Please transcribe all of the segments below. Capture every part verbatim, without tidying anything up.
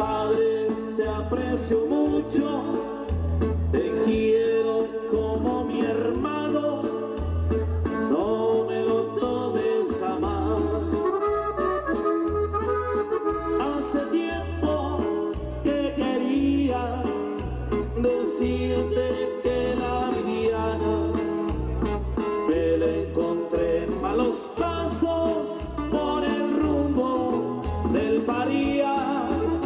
Padre, te aprecio mucho, te quiero como mi hermano, no me lo tomes a mal. Hace tiempo que quería decirte que la Viviana me la encontré en malos pasos por el rumbo del Paría.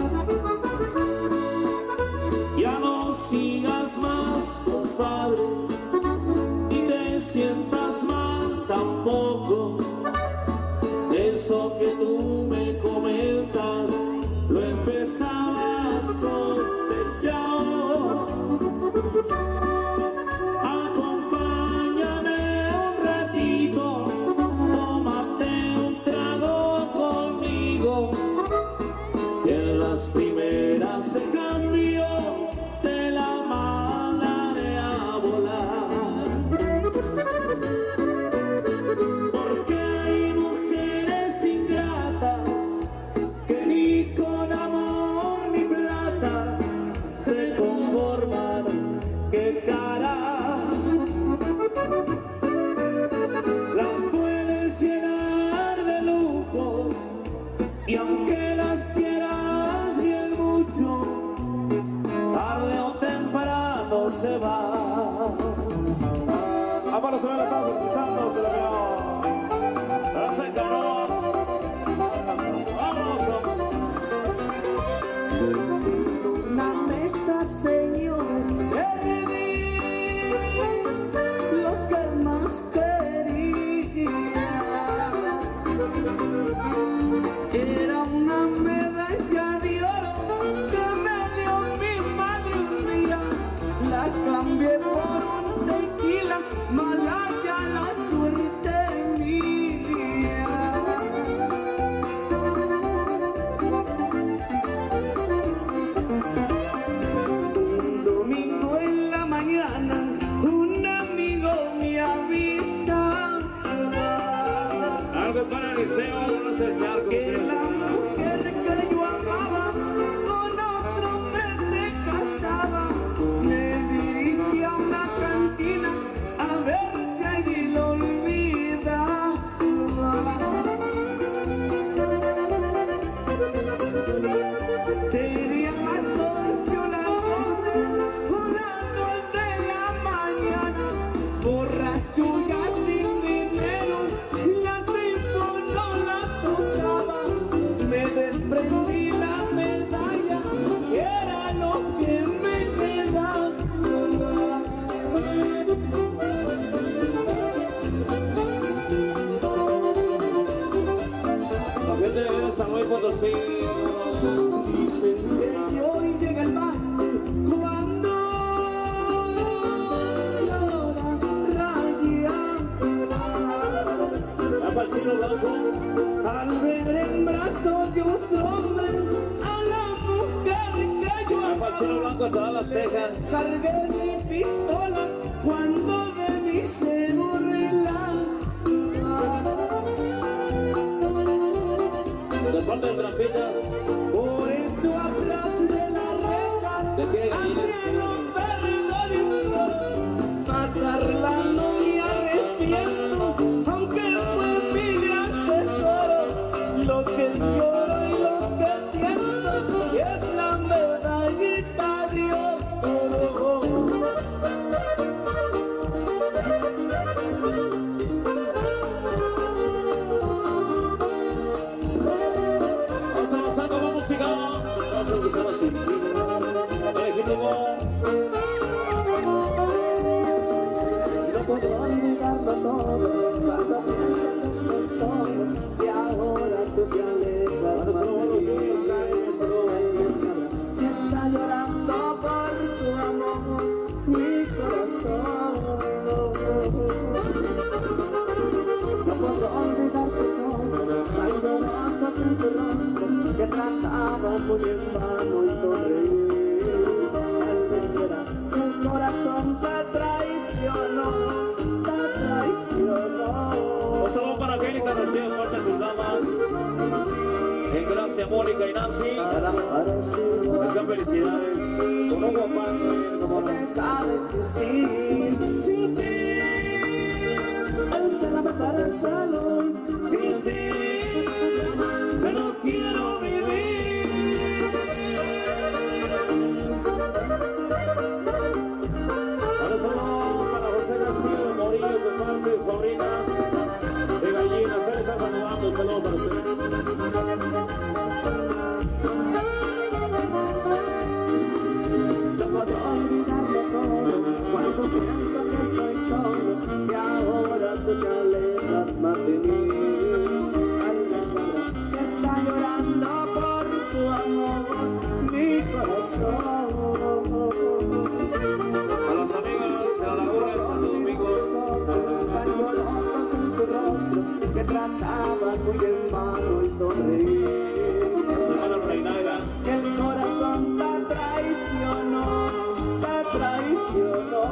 Ya no sigas más, compadre, ni te sientas mal tampoco. Eso que tú me comentas lo empezaba a sospechar. Acompáñame un ratito, tómate un trago conmigo, que en las primeras se cambió, te la mandaré a volar. Porque hay mujeres ingratas que ni con amor ni plata se conforman. ¡Qué cara! Las puedes llenar de lujos y aunque las quieras bien mucho, tarde o temprano se va. Ah, para los que la estamos escuchando, se la veo. Perfecto, vamos, vamos. Una mesa, señores, perdí lo que más quería. Era una medalla de oro que me dio mi madre un día. La cambié por un tequila, malaya la suerte mía. Un domingo en la mañana, un amigo me avisa Algo para el liceo, vamos a echar que la mujer que yo amaba con otro hombre se casaba. Me dirigí a una cantina a ver si allí lo olvidaba. Sería más once o las doce, unas dos de la mañana, borracho ya sin dinero, las cinco no las tocaba. Me desprendí la medalla, que era lo que me quedaba. La gente de San Luis Potosí. Dicen que hoy llega el baile cuando llora raya. Va para el chino blanco. Al ver en brazos de otro hombre a la mujer que yo Va para el chino amaba, blanco hasta las Texas. cargué mi pistola cuando de mí se burlan. De parte de Trampitas. Por eso atrás de las rejas De pie de gallinas. hacen un perro de un loro. Matarla no me arrepiento, aunque fue mi gran tesoro. Lo que lloro y lo que siento es la medallita de oro. Vamos avanzando con música. Vamos a empezar así. Legítimo. No puedo olvidarlo todo cuando pienso que estoy solo y ahora tú te alejas. Cuando se lo vuelvo yo, yo Si está llorando por tu amor mi corazón. No puedo olvidarte solo, hay rostros en tu rostro que trataba muy en vano y sonreír. Tal vez será tu corazón te traicionó, te traicionó. Un saludo para Angélica, Rocío, parte de sus damas. En Gracia, Mónica y Nancy. Para parecer felicidades. Con un guapán, como no. Deja de existir sin ti. Él se la matará el salón sin ti. Pero quiero vivir. Para saludos para José García de Morillo, de parte, sobrinas de gallinas. Él está saludando, saludos para ustedes. No puedo olvidarlo todo cuando pienso que estoy solo y ahora tú te alejas más de mí. Alma está llorando por tu amor, mi corazón. A los amigos de la Laguna de Santo Domingo. Tengo ojos en tu rostro que trataban muy en vano y sonreír. La semana Reinaga. El corazón te traicionó, te traicionó.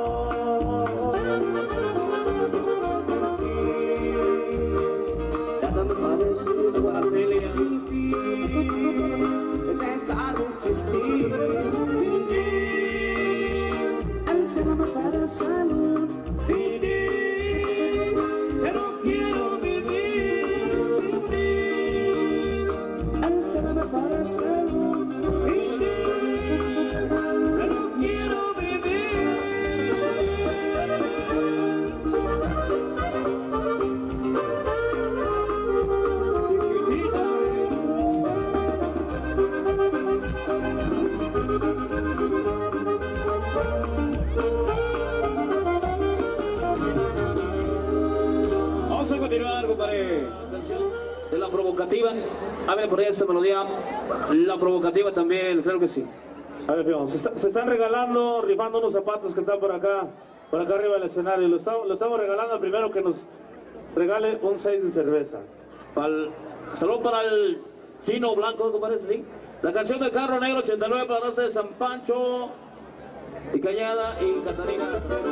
Ya tanto padecido Con la Celia. sin ti, dejar de existir sin ti. Él se va a matar a salud sin ti, pero quiero vivir sin ti. Él se va a matar a salud sin ti, pero quiero vivir. Vamos a continuar, compadre. De la provocativa. A ver, por ahí esta melodía. La provocativa también, claro que sí. A ver, fíjate, se, está- se están regalando, rifando unos zapatos que están por acá, por acá arriba del escenario. Lo estamos, lo estamos regalando al primero que nos regale un seis de cerveza. Pa'l- saludo para el Chino Blanco, ¿cómo parece? Sí. La canción del Carro Negro ochenta y nueve para la raza de San Pancho y Cañada y Catarina.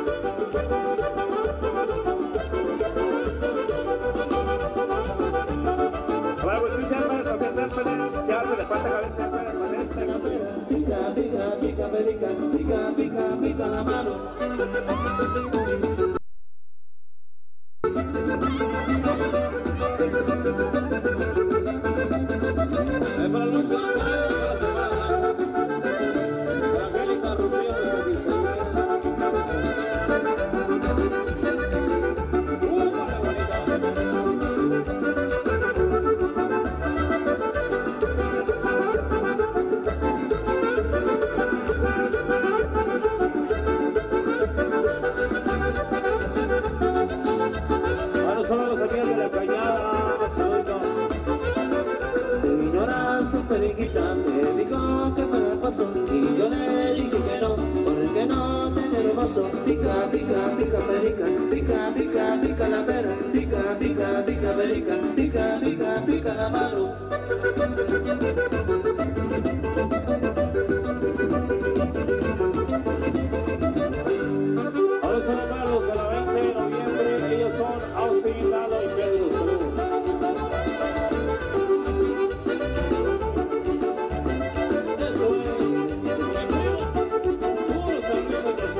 Bueno, pues sí, siempre, porque siempre, siempre le falta cabeza, siempre, Pica, pica, pica, pica, pica, pica, pica la mano. Eh, para los de la semana, para Angélica Rufio, que dice, uh, para bonita. Bueno, son los amigos de la Cañada, saludos. Señora su periquita me dijo que me la pasó y yo le dije que no, porque no tiene hermoso. Pica, pica, pica, perica, pica, pica, pica la pera, pica, pica, pica, perica, pica, pica, pica la mano. Ahora son hermanos de la veinte de noviembre, ellos son Austin, Lalo y Pedro, saludos. Eso es, puros amigos de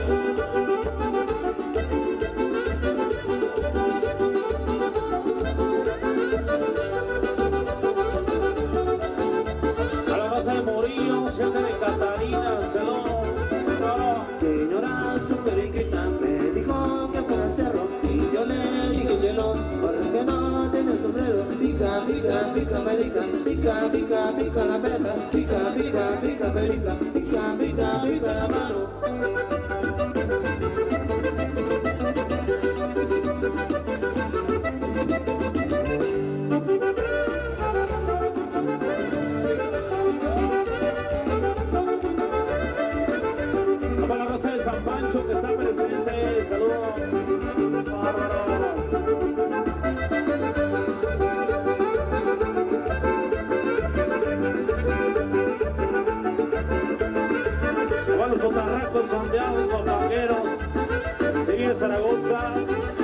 sí. A la raza de Morillo, gente de Catarina, saludos. Señora su periquita me dijo que fuera al cerro y yo le dije que no, porque no tiene sombrero. Pica, pica, pica, perica, pica, pica, pica la perra, pica, pica, pica, perica, pica, pica, pica la mano. Para la raza de San Pancho que está presente, saludos. Bárbaros. Van los botarracos sondeados, los vaqueros de Villa Zaragoza.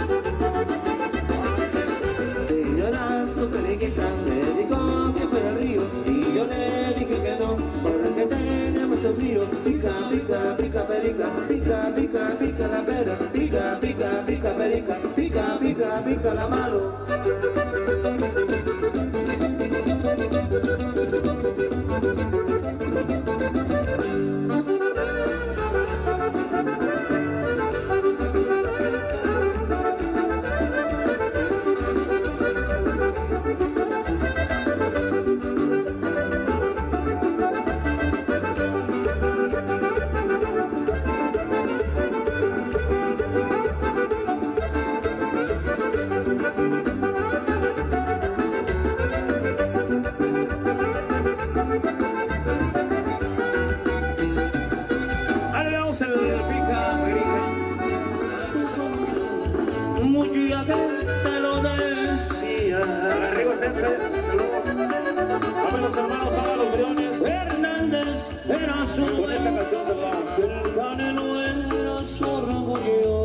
Señora su periquita me dijo que fuera al río y yo le dije que no, porque pica, pica, pica, perica, pica, pica, pica la pera, pica, pica, pica, perica, pica, pica, pica la mano. Mucha gente lo decía. A ver, los hermanos, a los briones. Hernández era su. Con esta canción se va. El Canelo era su orgullo.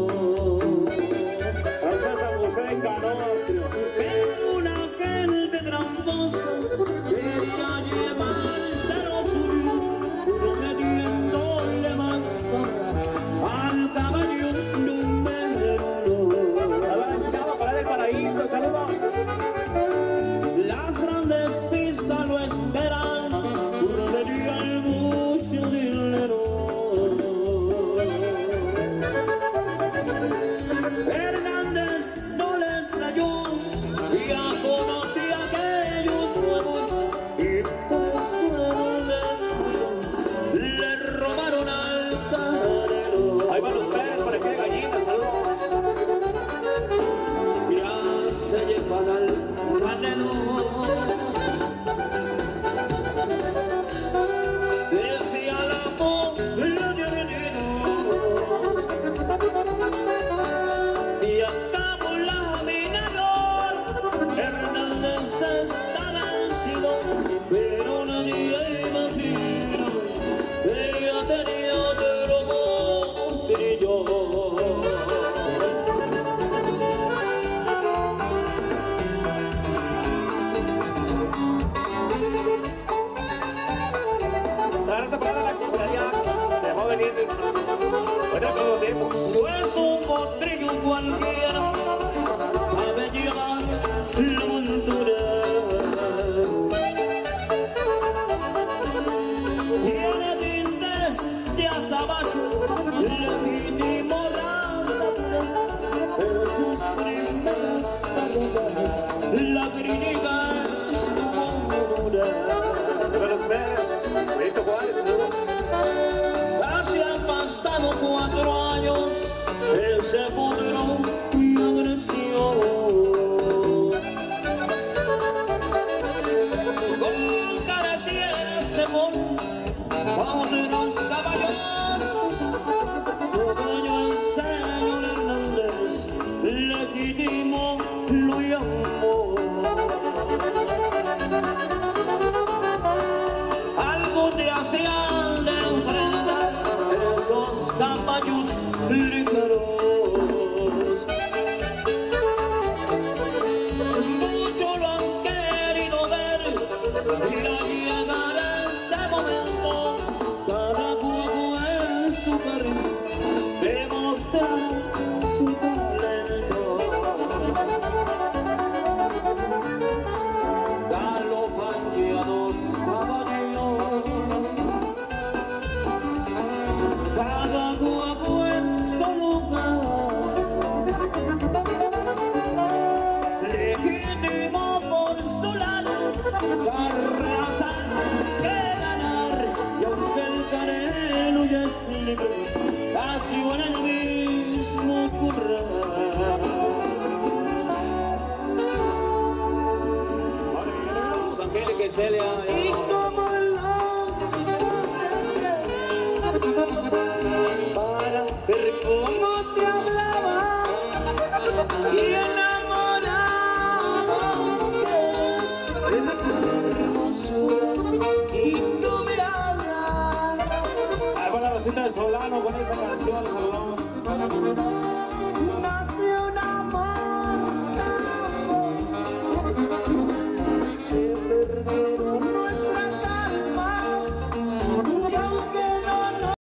Francesa José Canoastro. Pero una gente tramposa quería llevarse lo suyo, prometiéndole más al caballo número uno. Para el paraíso, saludos. Las grandes pistas lo esperan, prometía el mucho dinero. Hernández no les creyó, ya conocía aquellos juegos y por su descuido le robaron al canelo. Ahí van los perros para que gallinas, saludos. Ya se llevan al canelo. Decía la voz, los diarios. Y acabó la minador. Hernández está vencido, pero nadie imagina que ella tenía otro potrillo. Pues un potrillo cualquiera sabe llevar la montura. Tiene tintes de azabache, legítimo raza, pero sus primeras tarugas la crítica es muy dura. Pero ustedes, Benito Juárez, casi han pasado cuatro años, él se moderó y agresión. Con carecía ese mon, bajo de los caballos, todo yo el señor Hernández, legítimo lo llamó. Algo te hacían de enfrentar esos caballos ligeros. Muchos lo han querido ver y al llegar ese momento, cada cuerpo en su carril demostrar su talento. Galopan ya dos caballos, cada guapo en su lugar, legítimo por su lado, carreras hay que ganar, y aunque el Canelo ya es libre, nació en el mismo corral. Los Angélica y Celia, y como para ver cómo te hablaba y enamorado de tu hermosura y tu mirada. Ahí va la Rosita de Solano con esa canción, los saludamos. Nació un amor, se perdieron nuestras almas.